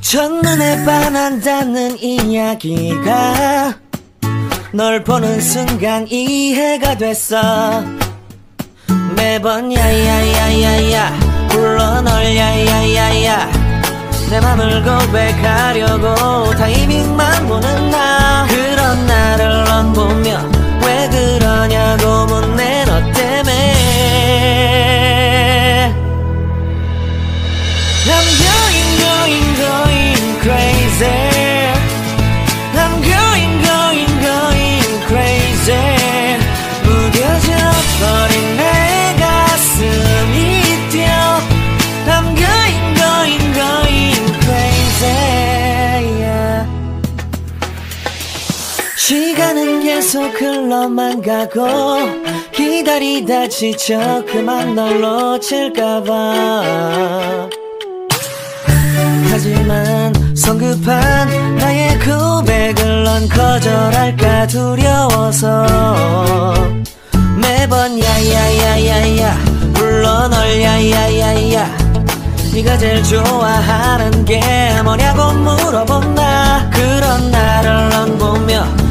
첫눈에 반한다는 이야기가 널 보는 순간 이해가 됐어. 매번 야야야야야 불러 널 야야야야 내 맘을 고백하려고 타이밍만 보는 나. 그런 나를 넌 보며 왜 그러냐고 묻네 너 때문에. I'm going crazy. I'm going crazy. 무뎌져 버린 내 가슴이 뛰어. I'm going crazy. Yeah. 시간은 계속 흘러만 가고 기다리다 지쳐 그만 널 놓칠까봐. 하지만 성급한 나의 고백을 넌 거절할까 두려워서 매번 야야야야야 불러 널 야야야야 네가 제일 좋아하는 게 뭐냐고 물어본 나. 그런 나를 넌 보며